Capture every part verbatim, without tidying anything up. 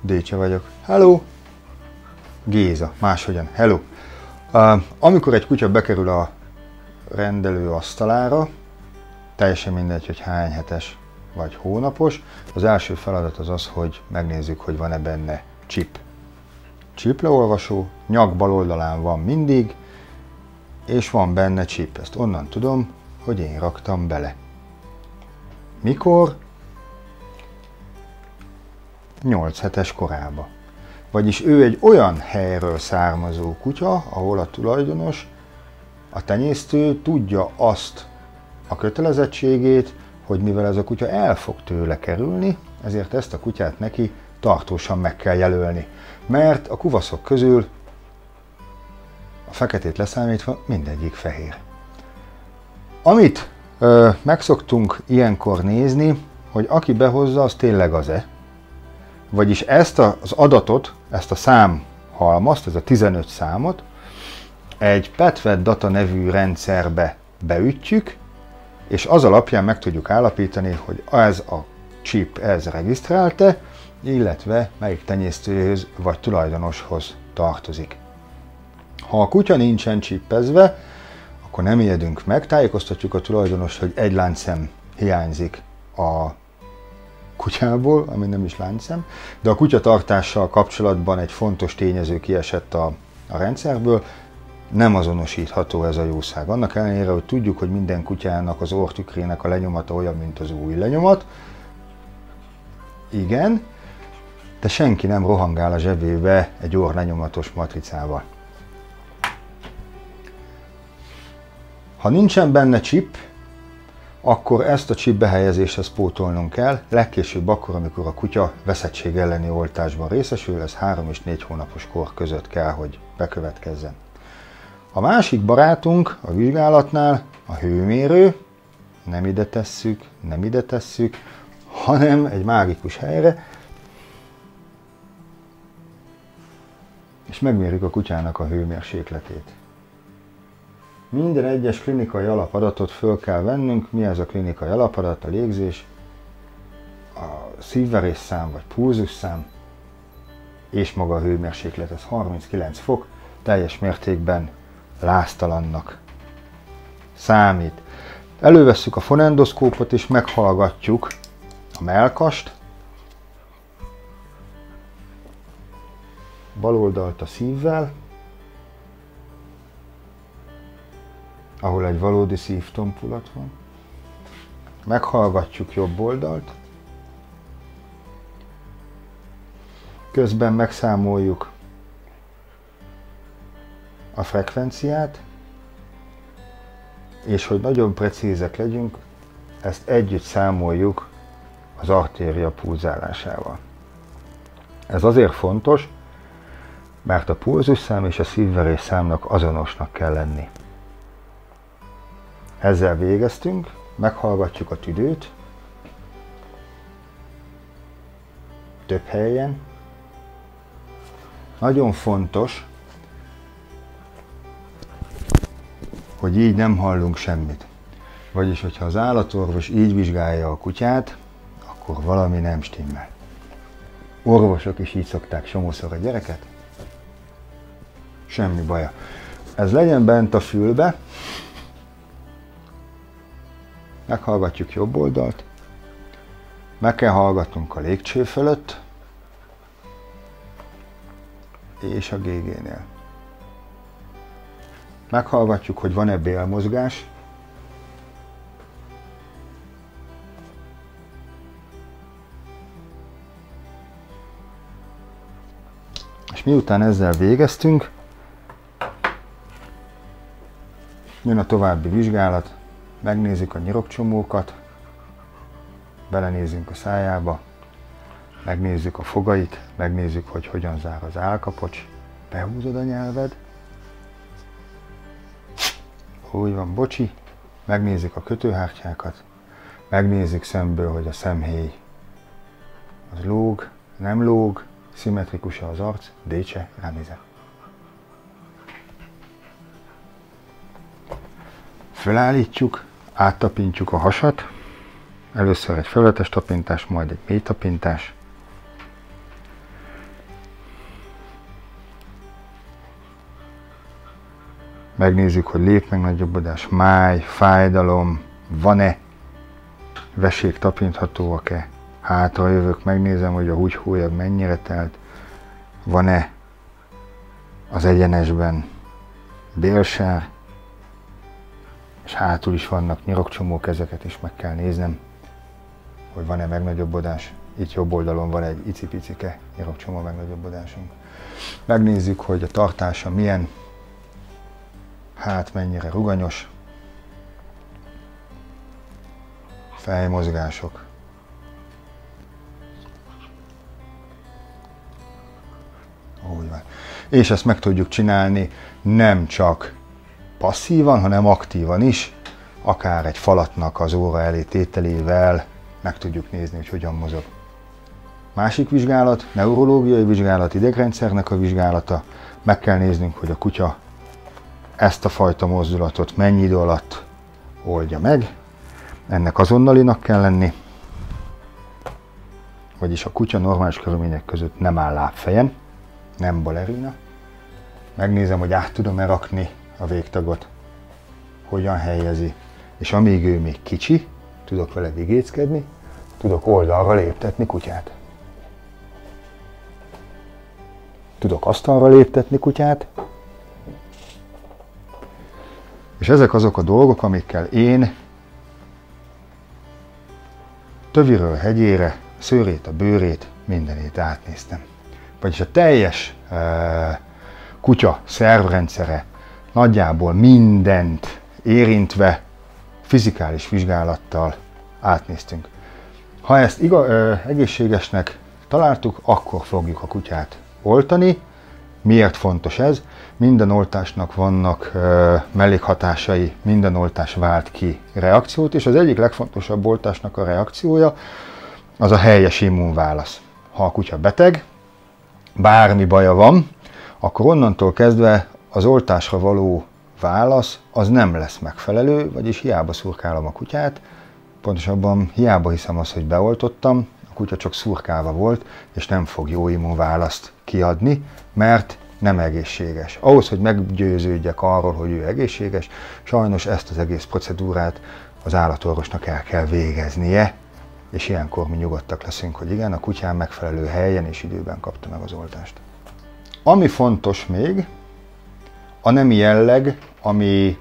Décse vagyok. Hello! Géza, máshogyan. Hello! Uh, amikor egy kutya bekerül a rendelő asztalára, teljesen mindegy, hogy hány hetes vagy hónapos, az első feladat az az, hogy megnézzük, hogy van-e benne chip. Chip leolvasó, nyak bal oldalán van mindig, és van benne chip. Ezt onnan tudom, hogy én raktam bele. Mikor? nyolc hetes korába. Vagyis ő egy olyan helyről származó kutya, ahol a tulajdonos, a tenyésztő tudja azt a kötelezettségét, hogy mivel ez a kutya el fog tőle kerülni, ezért ezt a kutyát neki tartósan meg kell jelölni. Mert a kuvaszok közül, a feketét leszámítva, mindegyik fehér. Amit ö, megszoktunk ilyenkor nézni, hogy aki behozza, az tényleg az-e. Vagyis ezt az adatot, ezt a számhalmazt, ez a tizenöt számot egy Petvet Data nevű rendszerbe beütjük, és az alapján meg tudjuk állapítani, hogy ez a chip, ez regisztrált-e, illetve melyik tenyésztőhöz vagy tulajdonoshoz tartozik. Ha a kutya nincsen chipezve, akkor nem ijedünk meg, tájékoztatjuk a tulajdonost, hogy egy láncszem hiányzik a kutyából, ami nem is láncszem, de a kutyatartással kapcsolatban egy fontos tényező kiesett a, a rendszerből, nem azonosítható ez a jószág. Annak ellenére, hogy tudjuk, hogy minden kutyának az orrtükrének a lenyomata olyan, mint az új lenyomat. Igen, de senki nem rohangál a zsebébe egy orrlenyomatos matricával. Ha nincsen benne chip, akkor ezt a chip behelyezéshez pótolnunk kell, legkésőbb akkor, amikor a kutya veszettség elleni oltásban részesül, ez három és négy hónapos kor között kell, hogy bekövetkezzen. A másik barátunk a vizsgálatnál a hőmérő, nem ide tesszük, nem ide tesszük, hanem egy mágikus helyre, és megmérjük a kutyának a hőmérsékletét. Minden egyes klinikai alapadatot föl kell vennünk. Mi ez a klinikai alapadat? A légzés, a szívverésszám vagy pulzusszám, és maga a hőmérséklet, ez harminckilenc fok, teljes mértékben láztalannak számít. Elővesszük a fonendoszkópot és meghallgatjuk a mellkast, bal oldalt a szívvel, ahol egy valódi szívtompulat van. Meghallgatjuk jobb oldalt. Közben megszámoljuk a frekvenciát, és hogy nagyon precízek legyünk, ezt együtt számoljuk az artéria pulzálásával. Ez azért fontos, mert a pulzusszám és a szívverésszámnak azonosnak kell lenni. Ezzel végeztünk, meghallgatjuk a tüdőt, több helyen. Nagyon fontos, hogy így nem hallunk semmit. Vagyis, hogyha az állatorvos így vizsgálja a kutyát, akkor valami nem stimmel. Orvosok is így szokták csomószor a gyereket. Semmi baja. Ez legyen bent a fülbe. Meghallgatjuk jobb oldalt. Meg kell hallgatnunk a légcső fölött. És a gé génél. Meghallgatjuk, hogy van-e bélmozgás. És miután ezzel végeztünk, jön a további vizsgálat, megnézzük a nyirokcsomókat, belenézzünk a szájába, megnézzük a fogait, megnézzük, hogy hogyan zár az állkapocs, behúzod a nyelved, úgy van, bocsi, megnézzük a kötőhártyákat, megnézzük szemből, hogy a szemhéj az lóg, nem lóg, szimmetrikus az arc, Décse, ránézek. Fölállítjuk, áttapintjuk a hasat, először egy felületes tapintás, majd egy mély tapintás. Megnézzük, hogy lépmegnagyobbodás, máj, fájdalom, van-e, vesék tapinthatóak-e. Hátra jövök, megnézem, hogy a húgyhólyag mennyire telt, van-e az egyenesben bélsár, és hátul is vannak nyirokcsomók, ezeket is meg kell néznem, hogy van-e megnagyobbodás. Itt jobb oldalon van egy icipicike nyirokcsomó megnagyobbodásunk. Megnézzük, hogy a tartása milyen, hát mennyire ruganyos, fejmozgások. Úgy van. És ezt meg tudjuk csinálni nem csak passzívan, hanem aktívan is, akár egy falatnak az óra elé tételével meg tudjuk nézni, hogy hogyan mozog. Másik vizsgálat, neurológiai vizsgálat, idegrendszernek a vizsgálata. Meg kell néznünk, hogy a kutya ezt a fajta mozdulatot mennyi idő alatt oldja meg. Ennek azonnalinak kell lenni, vagyis a kutya normális körülmények között nem áll lábfejen, nem balerina. Megnézem, hogy át tudom-e rakni a végtagot, hogyan helyezi, és amíg ő még kicsi, tudok vele vigéckedni, tudok oldalra léptetni kutyát. Tudok asztalra léptetni kutyát, és ezek azok a dolgok, amikkel én töviről hegyére, szőrét, a bőrét, mindenét átnéztem. Vagyis a teljes e, kutya szervrendszere nagyjából mindent érintve fizikális vizsgálattal átnéztünk. Ha ezt iga, e, egészségesnek találtuk, akkor fogjuk a kutyát oltani. Miért fontos ez? Minden oltásnak vannak e, mellékhatásai, minden oltás vált ki reakciót, és az egyik legfontosabb oltásnak a reakciója az a helyes immunválasz. Ha a kutya beteg, bármi baja van, akkor onnantól kezdve az oltásra való válasz az nem lesz megfelelő, vagyis hiába szurkálom a kutyát, pontosabban hiába hiszem azt, hogy beoltottam, a kutya csak szurkálva volt, és nem fog jó immunválaszt kiadni, mert nem egészséges. Ahhoz, hogy meggyőződjek arról, hogy ő egészséges, sajnos ezt az egész procedúrát az állatorvosnak el kell végeznie, és ilyenkor mi nyugodtak leszünk, hogy igen, a kutyám megfelelő helyen és időben kapta meg az oltást. Ami fontos még, a nemi jelleg, ami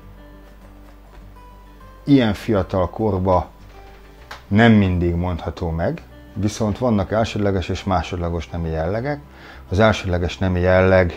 ilyen fiatal korban nem mindig mondható meg, viszont vannak elsődleges és másodlagos nemi jellegek. Az elsődleges nemi jelleg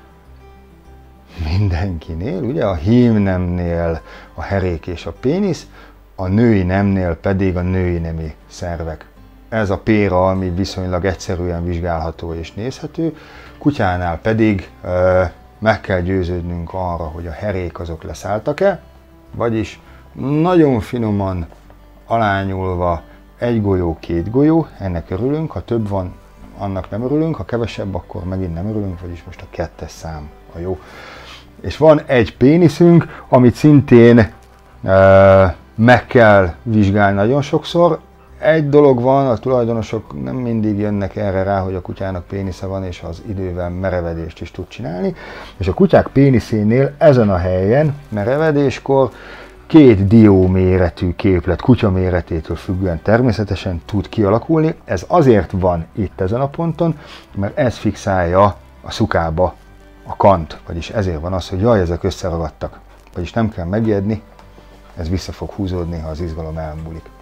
mindenkinél, ugye a hímnemnél a herék és a pénisz, a női nemnél pedig a női nemi szervek. Ez a péra, ami viszonylag egyszerűen vizsgálható és nézhető, kutyánál pedig ö, meg kell győződnünk arra, hogy a herék azok leszálltak-e, vagyis nagyon finoman alányulva egy golyó, két golyó, ennek örülünk, ha több van, annak nem örülünk, ha kevesebb, akkor megint nem örülünk, vagyis most a kettes szám a jó. És van egy péniszünk, amit szintén ö, meg kell vizsgálni nagyon sokszor. Egy dolog van, a tulajdonosok nem mindig jönnek erre rá, hogy a kutyának pénisze van, és az idővel merevedést is tud csinálni. És a kutyák péniszénél ezen a helyen merevedéskor két dió méretű képlet, kutya méretétől függően természetesen tud kialakulni. Ez azért van itt ezen a ponton, mert ez fixálja a szukába a kant, vagyis ezért van az, hogy jaj, ezek összeragadtak. Vagyis nem kell megijedni, ez vissza fog húzódni, ha az izgalom elmúlik.